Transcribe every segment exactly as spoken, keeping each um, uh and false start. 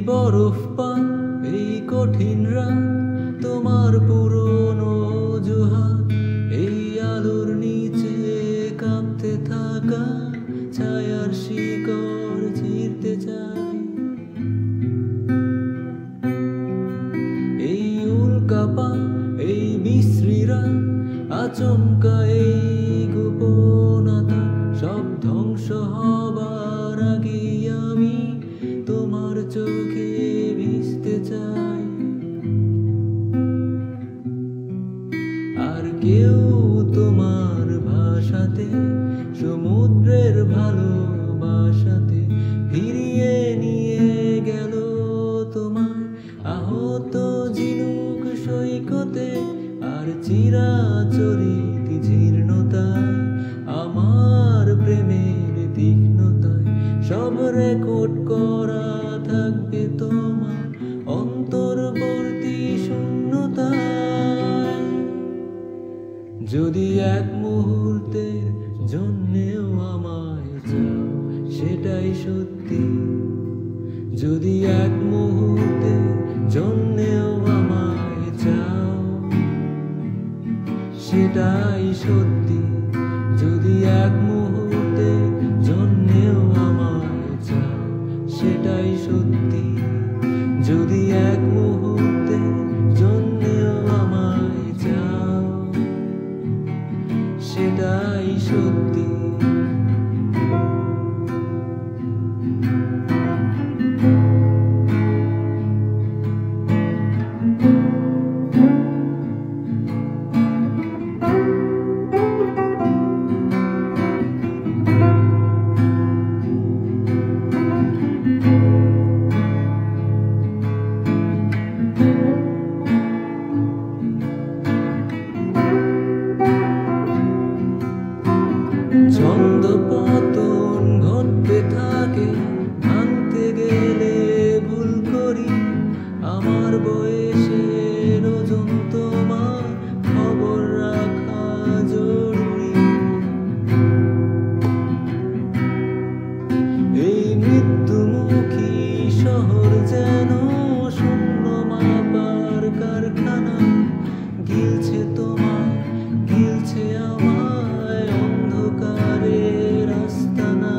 বরফ পান এই কঠিন রাত, তোমার পুরনো অজুহাত, এই আলোর নিচে কাঁপতে থাকা ছায়ার শিকড় ছিঁড়তে চাই। এই উল্কাপা এই বিশ্রী রাত, আচমকা এই গোপনতা, সব ধ্বংস হবার আগে আমি তোমার চোখে ভিজতে চাই। আর কেউ তোমার ভাষাতে, সমুদ্রের ভালোবাসাতে ফিরিয়ে নিয়ে গেল তোমায় আহত ঝিনুক সৈকতে। আর চিরাচরিত জীর্ণতায়, আমার প্রেমের তীক্ষ্ণতায় সব রেকর্ড করা থাকবে তোমার অন্তর্বর্তী শূন্যতায়। যদি এক মুহূর্তের জন্যেও আমায় চাও সেটাই সত্যি, যদি এক মুহূর্তের জন্যেও আমায় চাও সেটাই সত্যি, যদি এক মুহূর্তের জন্যেও আমায় চাও সেটাই সত্যি, যদি এক মুহূর্তের জন্যেও আমায় চাও সেটাই সত্যি। ছন্দ পতন ঘটতে থাকে, ভাঙতে গেলে ভুল করি, আমার বয়সের ওজন তোমার খবর রাখা জরুরি। এই মৃত্যুমুখী শহর যেন শূন্য মাপার কারখানা, গিলছে তোমার গিলছে আমায় অন্ধকারের আস্তানা।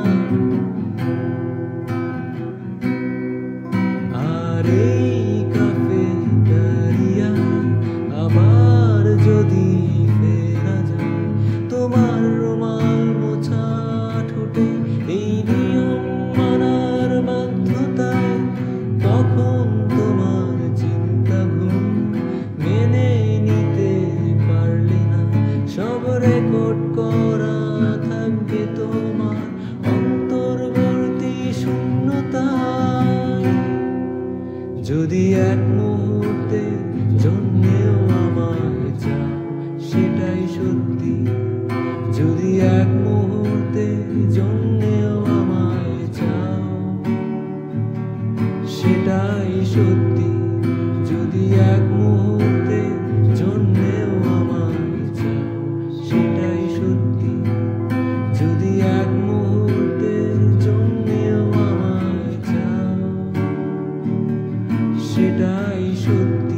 আর এই ক্যাফেটেরিয়া আবার যদি ফেরা যায়, তোমার রুমাল মোছা ঠোঁটে এই নিয়ম মানার বাধ্যতায়, তখন তোমার চিন্তা ঘুম মেনে নিতে পারলে না, সব রেকর্ড করা থাকবে তোমার অন্তর্বর্তী শূন্যতায়। যদি এক মুহূর্তের জন্যেও আমায় চাও সেটাই সত্যি, যদি এক মুহূর্তের জন্যেও আমায় চাও সেটাই সত্যি, যদি এক মুহূর্তের জন্যেও আমায় চাও সেটাই সত্যি, যদি এক মুহূর্তের জন্যেও আমায় চাও সেটাই সত্যি।